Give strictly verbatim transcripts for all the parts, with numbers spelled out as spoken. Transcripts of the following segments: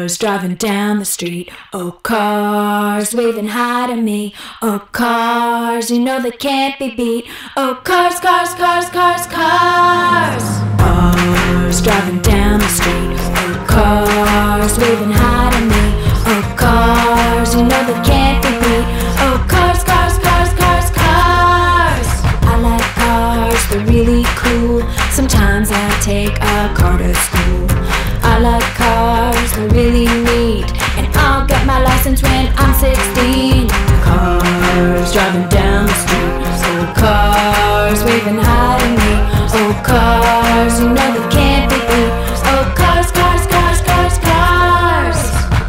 Cars driving down the street. Oh, cars waving hi to me. Oh, cars, you know they can't be beat. Oh, cars, cars, cars, cars, cars. Cars driving down the street. Oh, cars waving hi to me. Oh, cars, you know they can't be beat. Oh, cars, cars, cars, cars, cars. I like cars, they're really cool. Sometimes I take a car to school. I like cars, they're really neat, and I'll get my license when I'm sixteen. Cars driving down the street. Oh, cars waving hi to me. Oh, cars, you know they can't be beat. Oh, cars, cars, cars, cars, cars.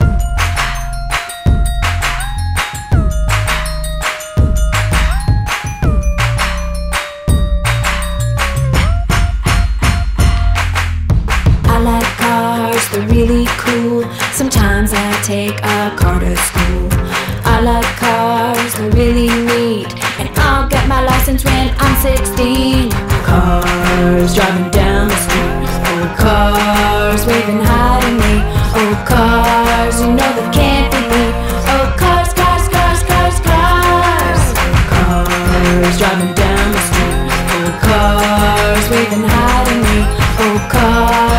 I like cars, they're really cool. Sometimes I take a car to school. I like cars, they're really neat, and I'll get my license when I'm sixteen. Cars driving down the street. Oh, cars waving hi to me. Oh, cars, you know they can't be beat. Oh, cars, cars, cars, cars, cars. Cars driving down the street. Oh, cars waving hi to me. Oh, cars.